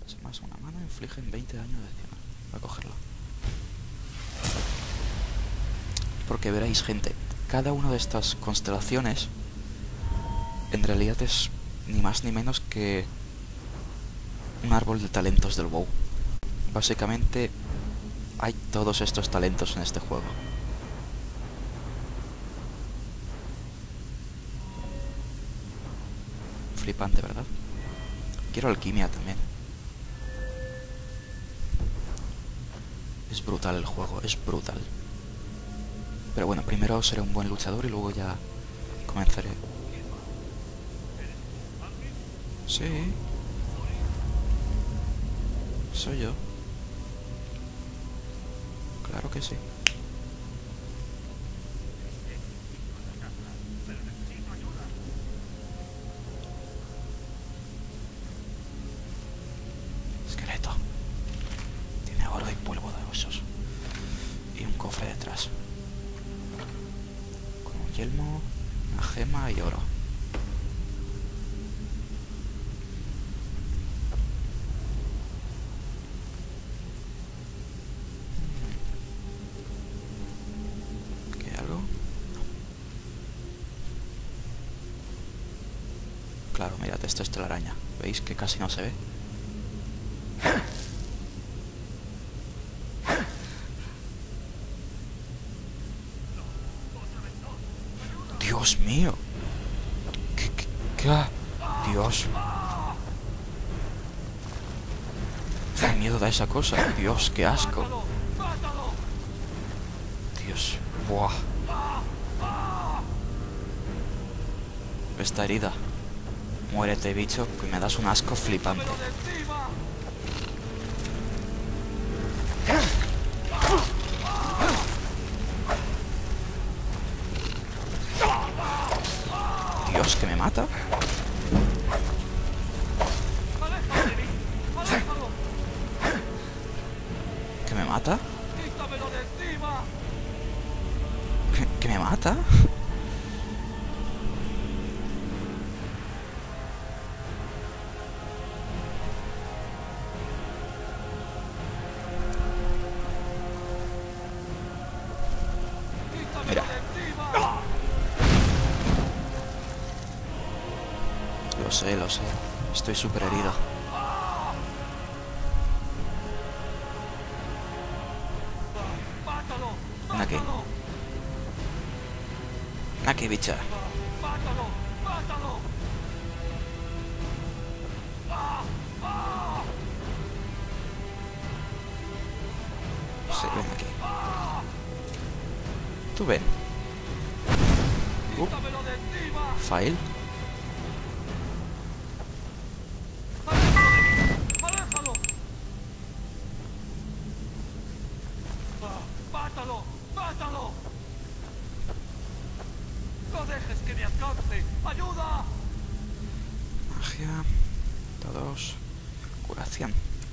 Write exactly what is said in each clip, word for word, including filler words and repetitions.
Es más, una mano infligen veinte daño adicional. Voy a cogerlo. Porque veréis, gente, cada una de estas constelaciones en realidad es ni más ni menos que un árbol de talentos del WoW. Básicamente hay todos estos talentos en este juego. Flipante, ¿verdad? Quiero alquimia también. Es brutal el juego, es brutal. Pero bueno, primero seré un buen luchador y luego ya comenzaré. Sí. Soy yo. Claro que sí. Esqueleto. Tiene oro y polvo de osos. Y un cofre detrás. Con un yelmo, una gema y oro. Claro, mirad, esto es telaraña. ¿Veis que casi no se ve? ¡Dios mío! ¿Qué, qué, qué? ¡Dios! ¡Qué miedo da esa cosa! ¡Dios, qué asco! ¡Dios! ¡Buah! Esta herida. Muérete, bicho, que me das un asco flipante. Dios, que me mata. ¿Que me mata? ¿Que, que me mata? Mira. Lo sé, lo sé. Estoy súper herido. Ven aquí. Ven aquí, bicha. Sí, ven aquí. Tú ven. Uh. File. ¡Mátalo! ¡Mátalo! ¡No dejes que me alcance! ¡Ayuda! Magia. Todos. Curación.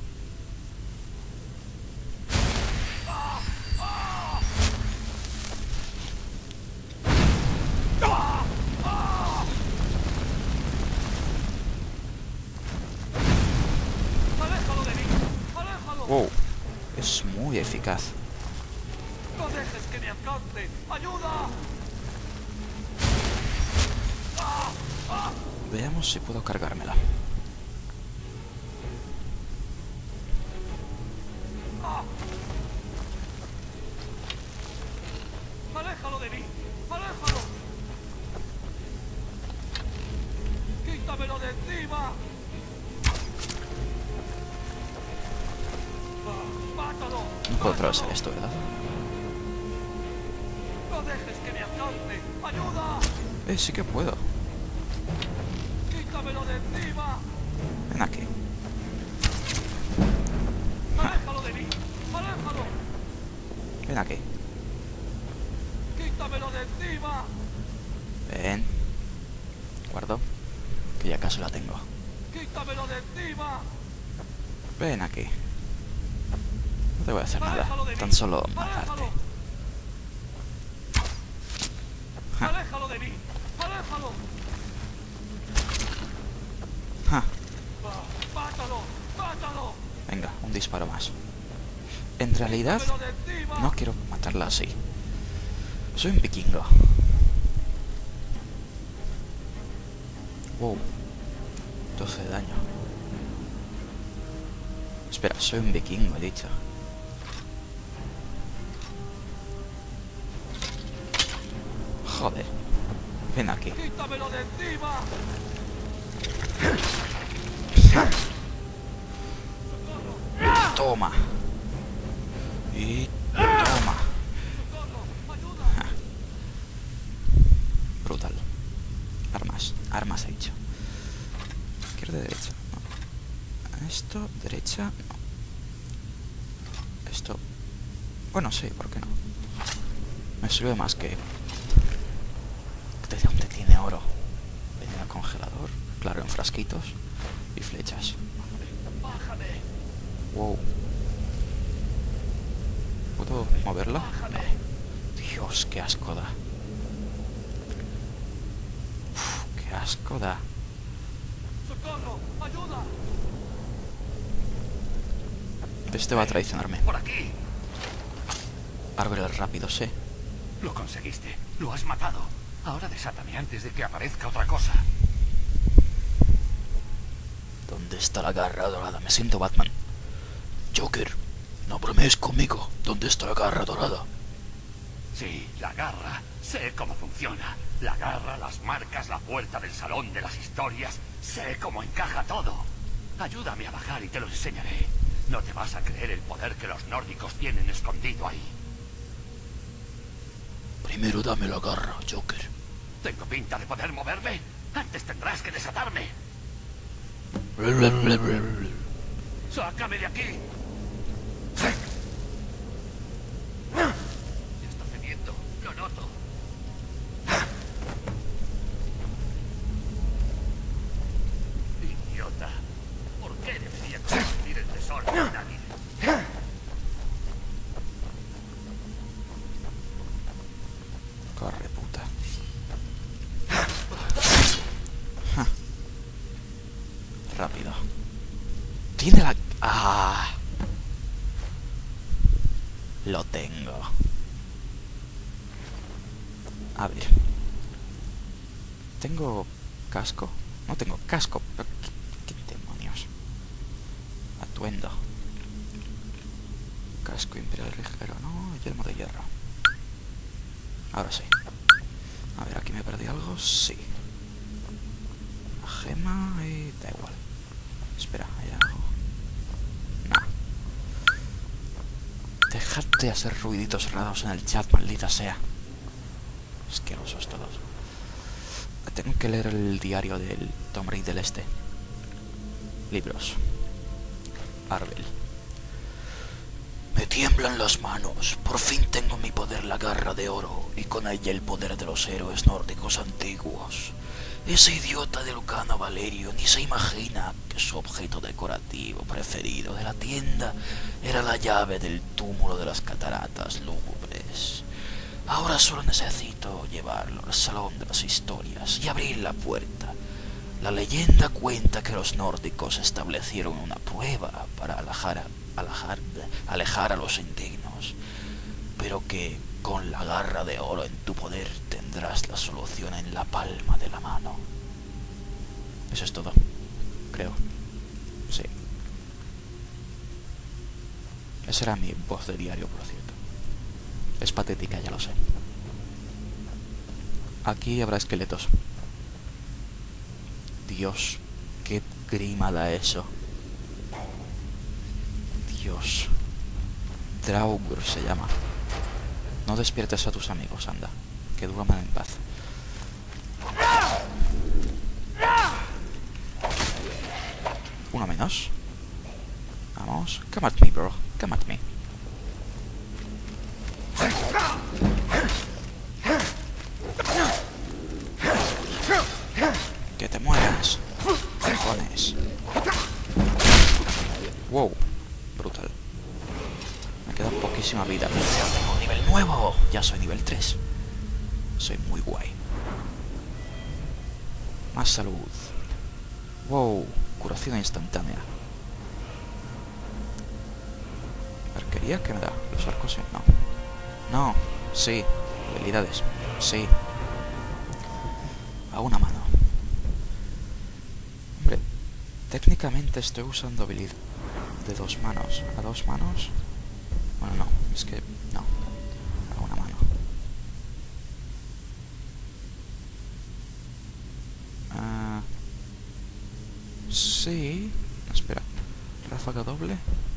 ¡Aléjalo de mí! ¡Aléjalo! Wow. Es muy eficaz. ¡No dejes que me alcance! ¡Ayuda! Veamos si puedo cargármela. ¡Aléjalo de mí! ¡Aléjalo! ¡Quítamelo de encima! ¡Mátalo! No puedo atravesar esto, ¿verdad? ¡No dejes que me alcance! ¡Ayuda! Eh, sí que puedo. ¡Quítamelo de encima! Ven aquí. ¡Aléjalo de mí! ¡Aléjalo! Ven aquí. ¡Quítamelo de encima! Ven. Guardo. Que ya casi la tengo. ¡Quítamelo de encima! Ven aquí. No te voy a hacer nada. ¡Aléjalo de mí! Tan solo matarte. ¡Aléjalo! Ja. ¡Aléjalo de mí! ¡Aléjalo! Ja. ¡Mátalo! ¡Mátalo! Venga, un disparo más. En realidad, ¡Quítamelo de encima! no quiero matarla así. Soy un vikingo. Wow. doce de daño. Espera, soy un vikingo, he dicho. Joder. Ven aquí. ¡Quítamelo de encima! Toma. Y toma. ¡Socorro! ¡Ayuda! Ja. Brutal. Armas. Armas he dicho. Izquierda, derecha. No. Esto, derecha. No. Esto. Bueno, sí, ¿por qué no? Me sirve más que... ¿De dónde tiene oro? En el congelador. Claro, en frasquitos. Y flechas. ¡Bájame! Wow. ¿Puedo moverla? ¡Bájame! Dios, qué asco da. Uf, qué asco da. ¡Socorro! ¡Ayuda! Este va a traicionarme. ¡Por aquí! Árbol rápido, sé. Lo conseguiste. Lo has matado. Ahora desátame antes de que aparezca otra cosa. ¿Dónde está la garra dorada? Me siento Batman. Joker, no bromees conmigo. ¿Dónde está la garra dorada? Sí, la garra. Sé cómo funciona. La garra, las marcas, la puerta del salón de las historias. Sé cómo encaja todo. Ayúdame a bajar y te lo enseñaré. No te vas a creer el poder que los nórdicos tienen escondido ahí. Primero dame la garra, Joker. ¿Tengo pinta de poder moverme? Antes tendrás que desatarme. ¡Sácame de aquí! Ya está cediendo, lo noto. Idiota. ¿Por qué debería construir el tesoro de nadie? Corre, puta. Ja. Rápido. Tiene la... ¡Ah! Lo tengo. A ver. ¿Tengo casco? No tengo casco. Pero ¿qué, qué demonios? Atuendo. Casco imperial ligero, no. Yelmo de hierro. Ahora sí. A ver, aquí me perdí algo. Sí. Una gema y da igual. Espera, hay algo. Nah. Dejad de hacer ruiditos raros en el chat, maldita sea. Asquerosos todos. Tengo que leer el diario del Tom Rey del Este. Libros. Arbel. Me tiemblan las manos. Por fin tengo en mi poder la garra de oro y con ella el poder de los héroes nórdicos antiguos. Ese idiota de Lucano Valerio ni se imagina que su objeto decorativo preferido de la tienda era la llave del túmulo de las cataratas lúgubres. Ahora solo necesito llevarlo al salón de las historias y abrir la puerta. La leyenda cuenta que los nórdicos establecieron una prueba para alejar a, alejar, alejar a los indignos, pero que con la garra de oro en tu poder tendrás la solución en la palma de la mano. Eso es todo, creo. Sí. Esa era mi voz de diario, por cierto. Es patética, ya lo sé. Aquí habrá esqueletos. Dios, qué grima da eso. Dios. Draugur se llama. No despiertes a tus amigos, anda. Que duerman en paz. Uno menos. Vamos. Come at me, bro. Come at me. Que te mueras. Cojones. Wow. Brutal. Me queda poquísima vida. Pero tengo un nivel nuevo. Ya soy nivel tres. Soy muy guay. Más salud. Wow. Curación instantánea. ¿Artillería? ¿Qué me da? ¿Los arcos? No. No. Sí. Habilidades. Sí. A una mano. Hombre, técnicamente estoy usando habilidad de dos manos. ¿A dos manos? Bueno, no. Es que... no. A una mano. Ah... sí... espera. Ráfaga doble.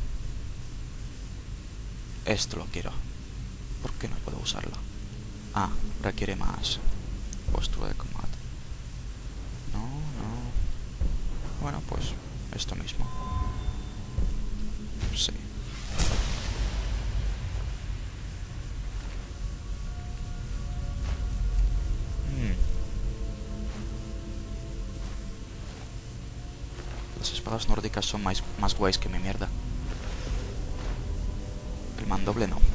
Esto lo quiero. ¿Por qué no puedo usarlo? Ah, requiere más postura de combate. No, no. Bueno, pues esto mismo. Sí. Hmm. Las espadas nórdicas son más, más guays que mi mierda. El mandoble no.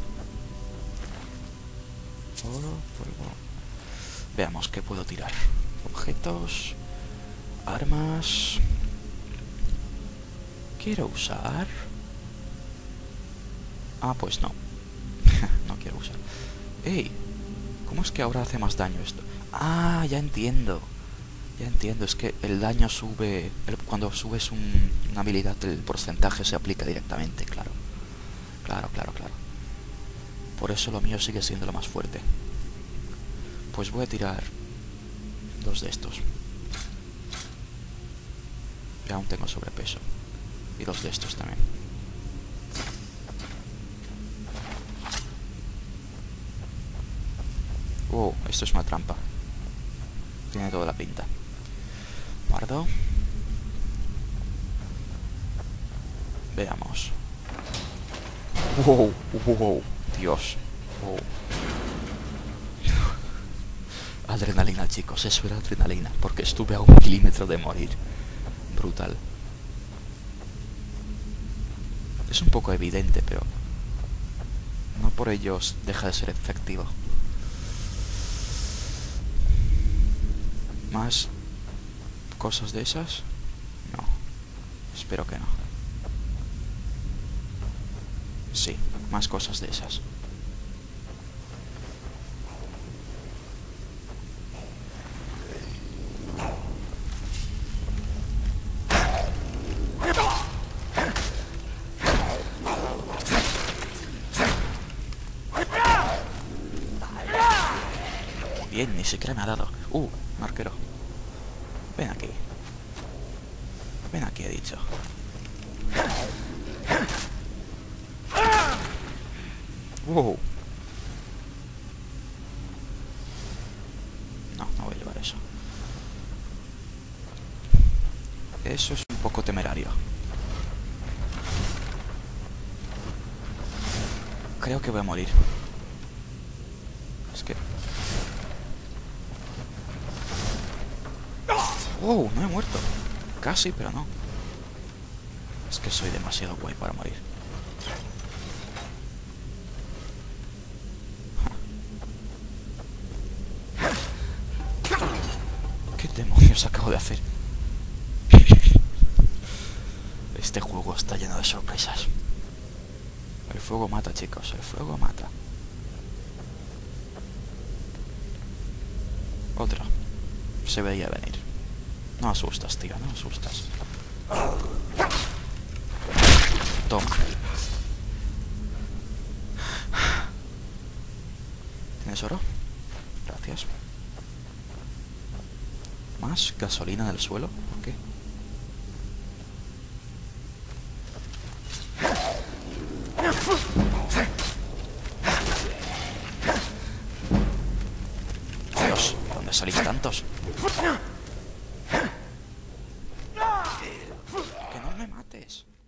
Oro, polvo. Veamos qué puedo tirar. Objetos. Armas. ¿Quiero usar? Ah, pues no. No quiero usar. ¡Ey! ¿Cómo es que ahora hace más daño esto? Ah, ya entiendo. Ya entiendo. Es que el daño sube... El, cuando subes un, una habilidad, el porcentaje se aplica directamente, claro. Claro, claro, claro. Por eso lo mío sigue siendo lo más fuerte. Pues voy a tirar dos de estos. Y aún tengo sobrepeso. Y dos de estos también. Oh, esto es una trampa. Tiene toda la pinta. Guardo. Veamos. Wow, wow, Dios. Wow. Adrenalina, chicos, eso era adrenalina, porque estuve a un milímetro de morir. Brutal. Es un poco evidente, pero no por ello deja de ser efectivo. ¿Más cosas de esas? No. Espero que no. Sí, más cosas de esas. Bien, ni siquiera me ha dado. Uh, un arquero. Ven aquí. Ven aquí, he dicho. Wow. No, no voy a llevar eso. Eso es un poco temerario. Creo que voy a morir. Es que... ¡Oh! No he muerto. Casi, pero no. Es que soy demasiado guay para morir. ¿Qué demonios acabo de hacer? Este juego está lleno de sorpresas. El fuego mata, chicos. El fuego mata. Otro. Se veía venir. No asustas, tío. No asustas. Toma. ¿Tienes oro? Gracias. ¿Más gasolina del suelo? ¿Por qué? Dios, ¿dónde salís tantos? Que no me mates.